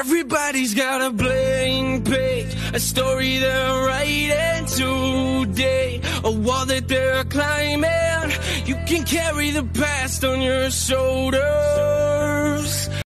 Everybody's got a blank page, a story they're writing today, a wall that they're climbing. You can carry the past on your shoulders.